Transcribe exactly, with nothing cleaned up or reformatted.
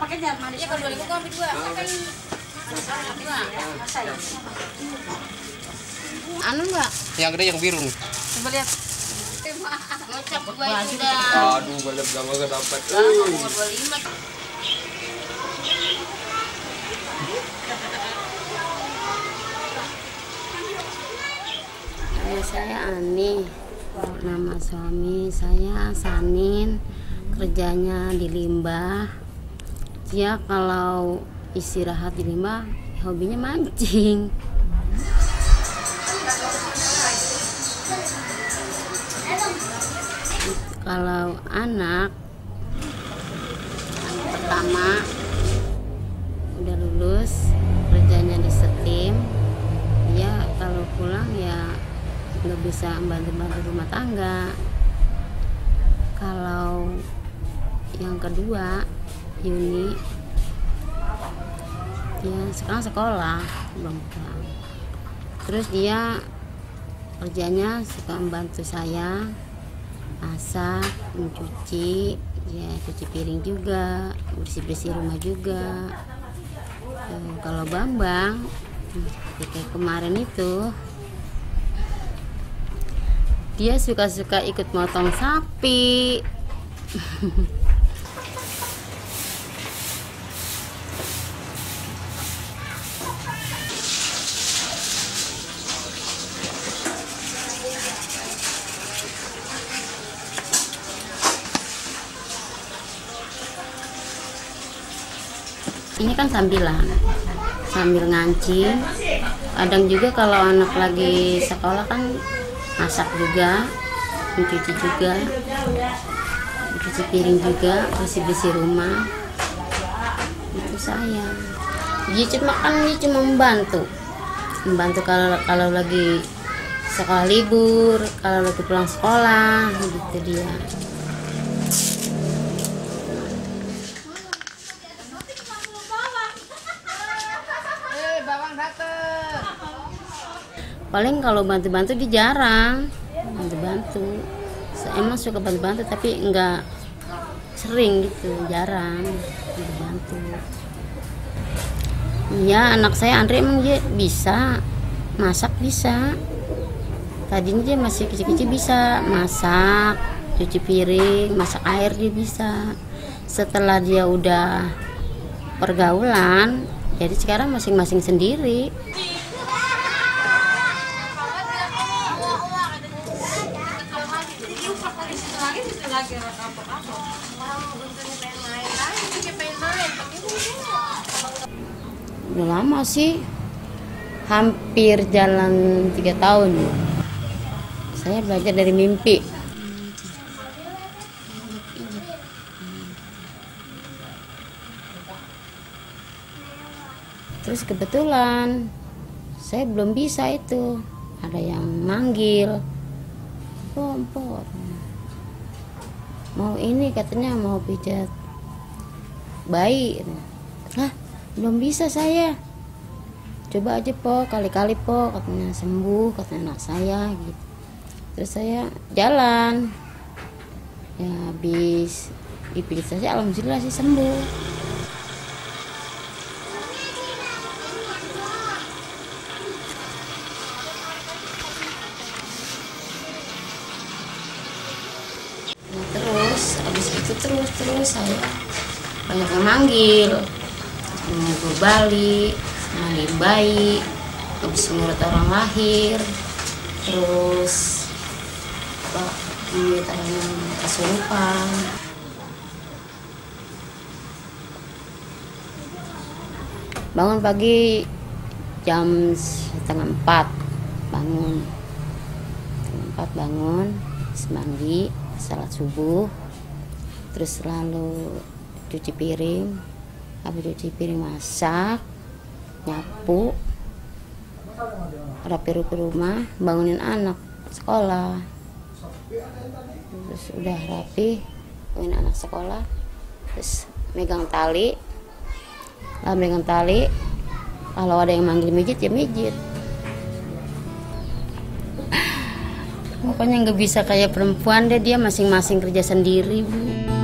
makanya manis. Iya kalau dua ribu kau ambil dua. Kan masa ya. Anu enggak? Yang gede yang biru nih. Coba lihat. Ngocok gua itu dah. Aduh, banyak gambar gak dapat. Umur dua puluh lima. Nama saya Anih, nama suami saya Sanin, kerjanya di limbah. Dia kalau istirahat di limbah, hobinya mancing. Kalau anak, anak pertama udah lulus, kerjanya di setim. Dia kalau pulang ya nggak bisa bantu-bantu rumah tangga. Kalau yang kedua Yuni, dia sekarang sekolah belum pulang. Terus dia kerjanya suka membantu saya masak, mencuci, ya cuci piring juga, bersih-bersih rumah juga. E, kalau Bambang kayak kemarin itu dia suka-suka ikut motong sapi. Ini kan sambilan, sambil ngancing. Kadang juga kalau anak lagi sekolah kan masak juga, mencuci juga, mencuci piring juga, bersih-bersih rumah. Itu saya. Dia cuma kan dia cuma membantu, membantu kalau kalau lagi sekolah libur, kalau lagi pulang sekolah, gitu dia. Paling kalau bantu-bantu dia jarang bantu-bantu. Emang suka bantu-bantu tapi enggak sering gitu, jarang bantu. Iya, anak saya Andre emang dia bisa masak, bisa. Tadinya dia masih kecil-kecil bisa masak, cuci piring, masak air dia bisa. Setelah dia udah pergaulan, jadi sekarang masing-masing sendiri. Udah lama sih, hampir jalan tiga tahun. Saya belajar dari mimpi. Terus kebetulan saya belum bisa itu, ada yang manggil, "Pompor, mau ini," katanya mau pijat bayi. Hah, belum bisa saya. Coba aja po, kali-kali po, katanya sembuh, katanya anak saya gitu. Terus saya jalan, ya habis dipijat saja, alhamdulillah sih sembuh. Nah, terus habis itu terus terus saya banyak yang manggil, menunggu Bali, manggil bayi, habis ngurut orang lahir, terus apa ini tanya kesurupan. Bangun pagi jam setengah empat, bangun setengah empat bangun, mandi, salat subuh, terus lalu cuci piring, habis cuci piring masak, nyapu, rapi-rapi rumah, bangunin anak sekolah. Terus udah rapi, bangunin anak sekolah, terus megang tali, lah megang tali, kalau ada yang manggil mijit ya mijit. Pokoknya nggak bisa kayak perempuan deh, dia masing-masing kerja sendiri, Bu.